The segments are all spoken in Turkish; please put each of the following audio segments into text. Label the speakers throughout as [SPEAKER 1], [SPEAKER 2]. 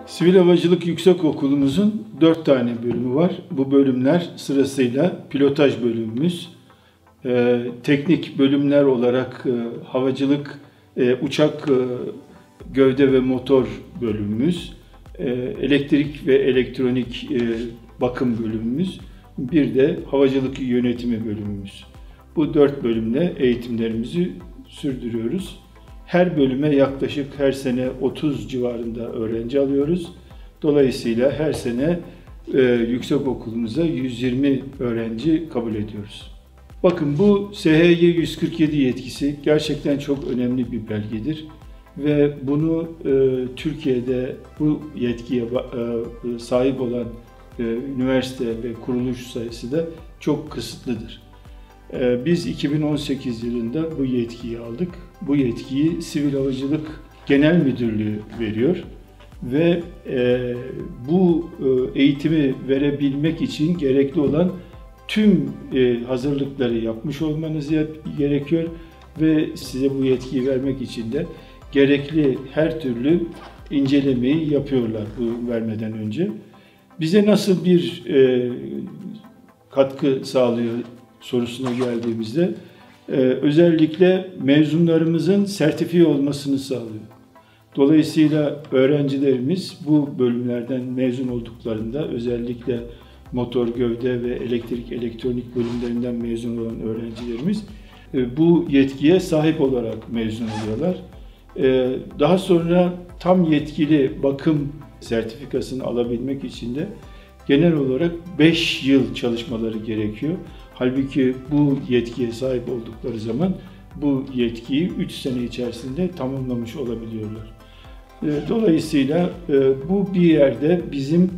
[SPEAKER 1] Sivil Havacılık Yüksekokulumuzun 4 tane bölümü var. Bu bölümler sırasıyla pilotaj bölümümüz, teknik bölümler olarak havacılık, uçak gövde ve motor bölümümüz, elektrik ve elektronik bakım bölümümüz, bir de havacılık yönetimi bölümümüz. Bu 4 bölümle eğitimlerimizi sürdürüyoruz. Her bölüme yaklaşık her sene 30 civarında öğrenci alıyoruz. Dolayısıyla her sene yüksekokulumuza 120 öğrenci kabul ediyoruz. Bakın bu SHY 147 yetkisi gerçekten çok önemli bir belgedir. Ve bunu Türkiye'de bu yetkiye sahip olan üniversite ve kuruluş sayısı da çok kısıtlıdır. Biz 2018 yılında bu yetkiyi aldık. Bu yetkiyi Sivil Havacılık Genel Müdürlüğü veriyor ve bu eğitimi verebilmek için gerekli olan tüm hazırlıkları yapmış olmanız gerekiyor ve size bu yetkiyi vermek için de gerekli her türlü incelemeyi yapıyorlar bu vermeden önce. Bize nasıl bir katkı sağlıyor sorusuna geldiğimizde özellikle mezunlarımızın sertifiye olmasını sağlıyor. Dolayısıyla öğrencilerimiz bu bölümlerden mezun olduklarında özellikle motor, gövde ve elektrik, elektronik bölümlerinden mezun olan öğrencilerimiz bu yetkiye sahip olarak mezun oluyorlar. Daha sonra tam yetkili bakım sertifikasını alabilmek için de genel olarak 5 yıl çalışmaları gerekiyor. Halbuki bu yetkiye sahip oldukları zaman bu yetkiyi 3 sene içerisinde tamamlamış olabiliyorlar. Dolayısıyla bu bir yerde bizim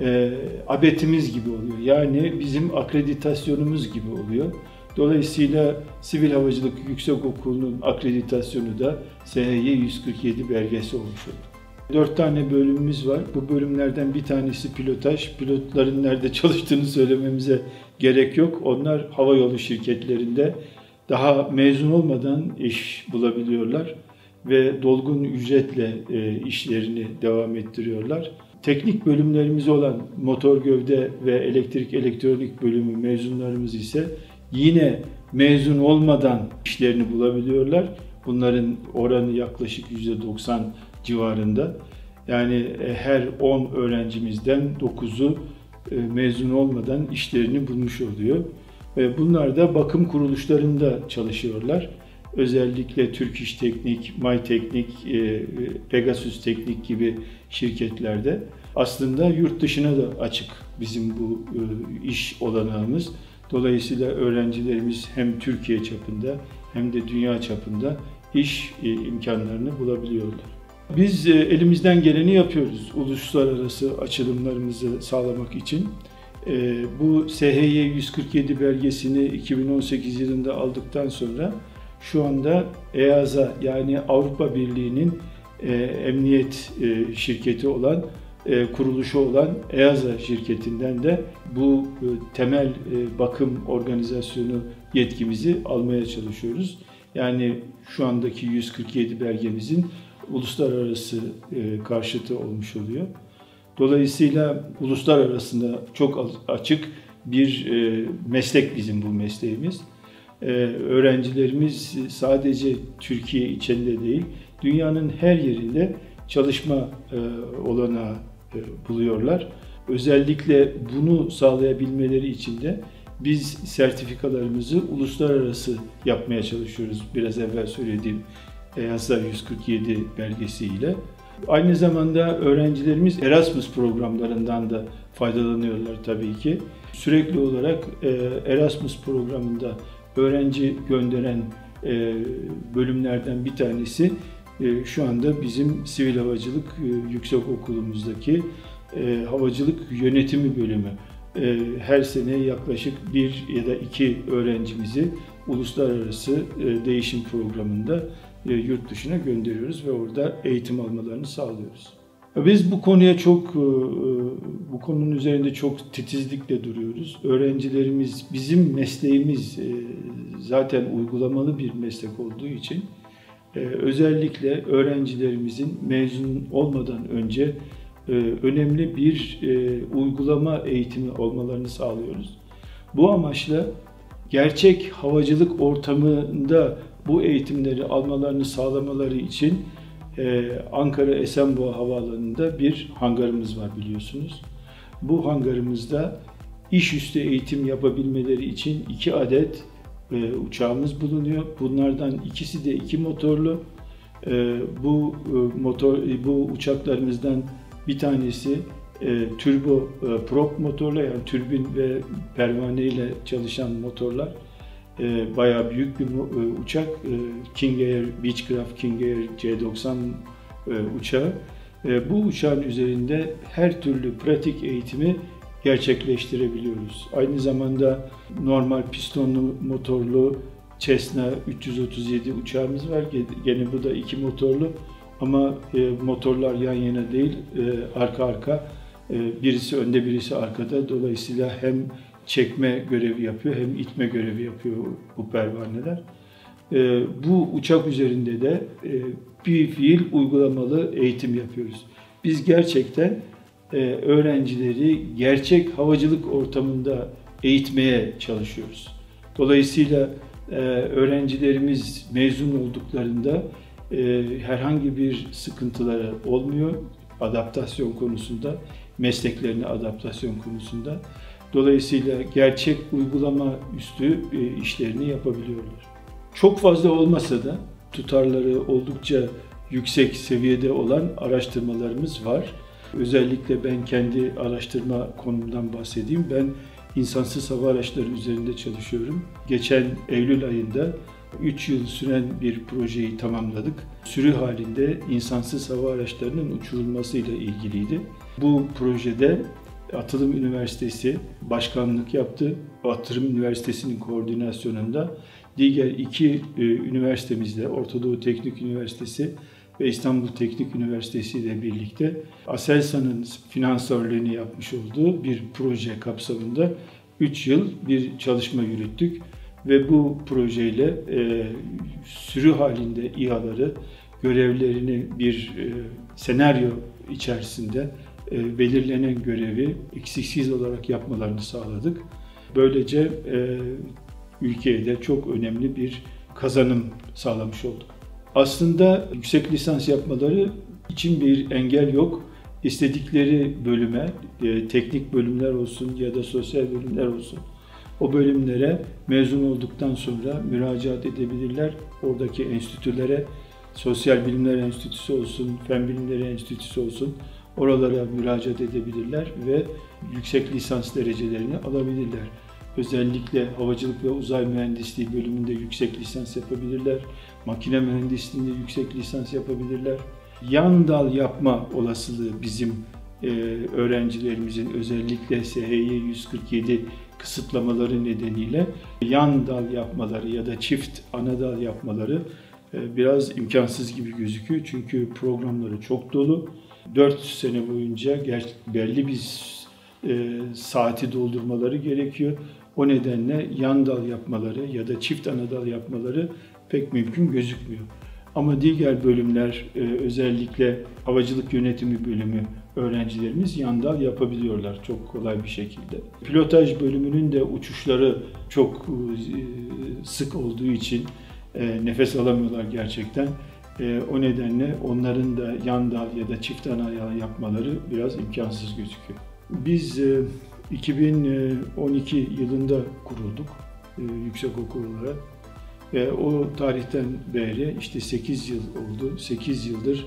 [SPEAKER 1] ABET'imiz gibi oluyor. Yani bizim akreditasyonumuz gibi oluyor. Dolayısıyla Sivil Havacılık Yüksekokulu'nun akreditasyonu da SHY 147 belgesi olmuş oldu. 4 tane bölümümüz var. Bu bölümlerden bir tanesi pilotaj. Pilotların nerede çalıştığını söylememize gerek yok. Onlar havayolu şirketlerinde daha mezun olmadan iş bulabiliyorlar ve dolgun ücretle işlerini devam ettiriyorlar. Teknik bölümlerimiz olan motor gövde ve elektrik elektronik bölümü mezunlarımız ise yine mezun olmadan işlerini bulabiliyorlar. Bunların oranı yaklaşık %90 civarında. Yani her 10 öğrencimizden 9'u mezun olmadan işlerini bulmuş oluyor. Ve bunlar da bakım kuruluşlarında çalışıyorlar. Özellikle Türk İş Teknik, May Teknik, Pegasus Teknik gibi şirketlerde. Aslında yurt dışına da açık bizim bu iş olanağımız. Dolayısıyla öğrencilerimiz hem Türkiye çapında hem de dünya çapında iş imkanlarını bulabiliyorlar. Biz elimizden geleni yapıyoruz uluslararası açılımlarımızı sağlamak için. Bu SHY 147 belgesini 2018 yılında aldıktan sonra şu anda EASA yani Avrupa Birliği'nin emniyet şirketi olan, kuruluşu olan EASA şirketinden de bu temel bakım organizasyonu yetkimizi almaya çalışıyoruz. Yani şu andaki 147 belgemizin uluslararası karşıtı olmuş oluyor. Dolayısıyla uluslararasında çok açık bir meslek bizim bu mesleğimiz. Öğrencilerimiz sadece Türkiye içinde değil, dünyanın her yerinde çalışma olanağı buluyorlar. Özellikle bunu sağlayabilmeleri için de biz sertifikalarımızı uluslararası yapmaya çalışıyoruz. Biraz evvel söylediğim EASA 147 belgesiyle. Aynı zamanda öğrencilerimiz Erasmus programlarından da faydalanıyorlar tabii ki. Sürekli olarak Erasmus programında öğrenci gönderen bölümlerden bir tanesi şu anda bizim Sivil Havacılık Yüksekokulumuzdaki Havacılık Yönetimi bölümü. Her sene yaklaşık 1 ya da 2 öğrencimizi uluslararası değişim programında yurt dışına gönderiyoruz ve orada eğitim almalarını sağlıyoruz. Biz bu konuya bu konunun üzerinde çok titizlikle duruyoruz. Öğrencilerimiz, bizim mesleğimiz zaten uygulamalı bir meslek olduğu için özellikle öğrencilerimizin mezun olmadan önce önemli bir uygulama eğitimi olmalarını sağlıyoruz. Bu amaçla gerçek havacılık ortamında bu eğitimleri almalarını sağlamaları için Ankara Esenboğa Havaalanı'nda bir hangarımız var biliyorsunuz. Bu hangarımızda iş üstü eğitim yapabilmeleri için 2 adet uçağımız bulunuyor. Bunlardan ikisi de 2 motorlu. Bu uçaklarımızdan bir tanesi turbo prop motorla, yani türbin ve pervane ile çalışan motorlar. Bayağı büyük bir uçak. King Air, Beechcraft King Air C90 uçağı. Bu uçağın üzerinde her türlü pratik eğitimi gerçekleştirebiliyoruz. Aynı zamanda normal pistonlu motorlu Cessna 337 uçağımız var. Gene bu da 2 motorlu ama motorlar yan yana değil, arka arka. Birisi önde, birisi arkada. Dolayısıyla hem çekme görevi yapıyor hem itme görevi yapıyor bu pervaneler. Bu uçak üzerinde de bir fiil uygulamalı eğitim yapıyoruz. Biz gerçekten öğrencileri gerçek havacılık ortamında eğitmeye çalışıyoruz. Dolayısıyla öğrencilerimiz mezun olduklarında herhangi bir sıkıntıları olmuyor adaptasyon konusunda, mesleklerine adaptasyon konusunda. Dolayısıyla gerçek uygulama üstü işlerini yapabiliyorlar. Çok fazla olmasa da tutarları oldukça yüksek seviyede olan araştırmalarımız var. Özellikle ben kendi araştırma konumdan bahsedeyim. Ben insansız hava araçları üzerinde çalışıyorum. Geçen Eylül ayında 3 yıl süren bir projeyi tamamladık. Sürü halinde insansız hava araçlarının uçurulmasıyla ilgiliydi. Bu projede Atılım Üniversitesi başkanlık yaptı. Atılım Üniversitesi'nin koordinasyonunda diğer 2 üniversitemizle, Orta Doğu Teknik Üniversitesi ve İstanbul Teknik Üniversitesi ile birlikte Aselsan'ın finansörlüğünü yapmış olduğu bir proje kapsamında 3 yıl bir çalışma yürüttük. Ve bu projeyle sürü halinde İHA'ları görevlerini bir senaryo içerisinde belirlenen görevi eksiksiz olarak yapmalarını sağladık. Böylece ülkeye de çok önemli bir kazanım sağlamış olduk. Aslında yüksek lisans yapmaları için bir engel yok. İstedikleri bölüme, teknik bölümler olsun ya da sosyal bölümler olsun, o bölümlere mezun olduktan sonra müracaat edebilirler. Oradaki enstitülere, Sosyal Bilimler Enstitüsü olsun, Fen Bilimleri Enstitüsü olsun, oralara müracaat edebilirler ve yüksek lisans derecelerini alabilirler. Özellikle havacılık ve uzay mühendisliği bölümünde yüksek lisans yapabilirler. Makine mühendisliğinde yüksek lisans yapabilirler. Yan dal yapma olasılığı bizim öğrencilerimizin özellikle SHY 147 kısıtlamaları nedeniyle yan dal yapmaları ya da çift ana dal yapmaları biraz imkansız gibi gözüküyor. Çünkü programları çok dolu. 4 sene boyunca belli bir saati doldurmaları gerekiyor. O nedenle yan dal yapmaları ya da çift ana dal yapmaları pek mümkün gözükmüyor. Ama diğer bölümler, özellikle havacılık yönetimi bölümü öğrencilerimiz yan dal yapabiliyorlar çok kolay bir şekilde. Pilotaj bölümünün de uçuşları çok sık olduğu için nefes alamıyorlar gerçekten. O nedenle onların da yan dal ya da çift ana dal yapmaları biraz imkansız gözüküyor. Biz 2012 yılında kurulduk yüksekokul olarak. O tarihten beri işte 8 yıl oldu. 8 yıldır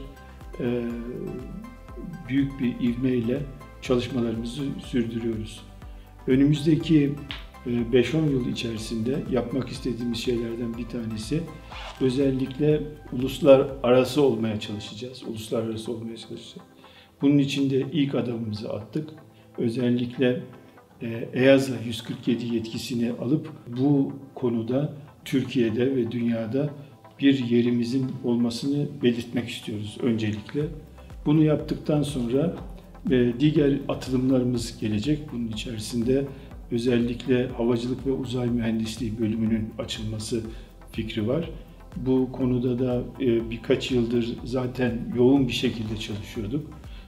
[SPEAKER 1] büyük bir ivmeyle çalışmalarımızı sürdürüyoruz. Önümüzdeki 5-10 yıl içerisinde yapmak istediğimiz şeylerden bir tanesi özellikle uluslararası olmaya çalışacağız. Uluslararası olmaya çalışacağız. Bunun için de ilk adımımızı attık. Özellikle EASA 147 yetkisini alıp bu konuda Türkiye'de ve dünyada bir yerimizin olmasını belirtmek istiyoruz öncelikle. Bunu yaptıktan sonra diğer atılımlarımız gelecek. Bunun içerisinde özellikle havacılık ve uzay mühendisliği bölümünün açılması fikri var. Bu konuda da birkaç yıldır zaten yoğun bir şekilde çalışıyorduk.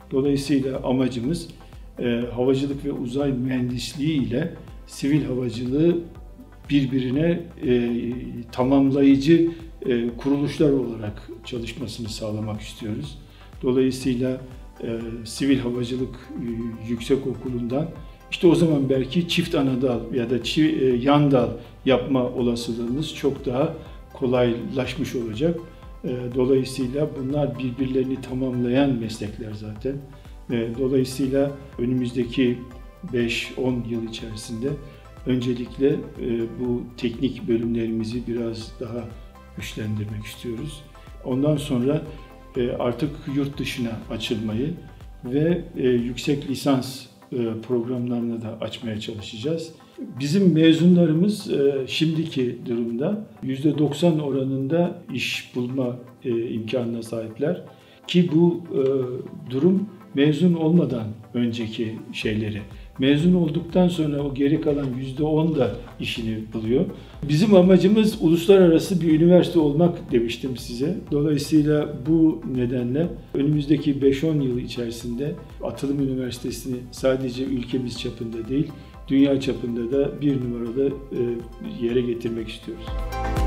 [SPEAKER 1] Dolayısıyla amacımız havacılık ve uzay mühendisliği ile sivil havacılığı birbirine tamamlayıcı kuruluşlar olarak çalışmasını sağlamak istiyoruz. Dolayısıyla Sivil Havacılık Yüksekokulu'ndan işte o zaman belki çift anadal ya da yan dal yapma olasılığımız çok daha kolaylaşmış olacak. Dolayısıyla bunlar birbirlerini tamamlayan meslekler zaten. Dolayısıyla önümüzdeki 5-10 yıl içerisinde öncelikle bu teknik bölümlerimizi biraz daha güçlendirmek istiyoruz. Ondan sonra artık yurt dışına açılmayı ve yüksek lisans programlarını da açmaya çalışacağız. Bizim mezunlarımız şimdiki durumda %90 oranında iş bulma imkanına sahipler. Ki bu durum mezun olmadan önceki şeyleri. Mezun olduktan sonra o geri kalan %10 da işini buluyor. Bizim amacımız uluslararası bir üniversite olmak demiştim size. Dolayısıyla bu nedenle önümüzdeki 5-10 yıl içerisinde Atılım Üniversitesi'ni sadece ülkemiz çapında değil, dünya çapında da bir numaralı yere getirmek istiyoruz.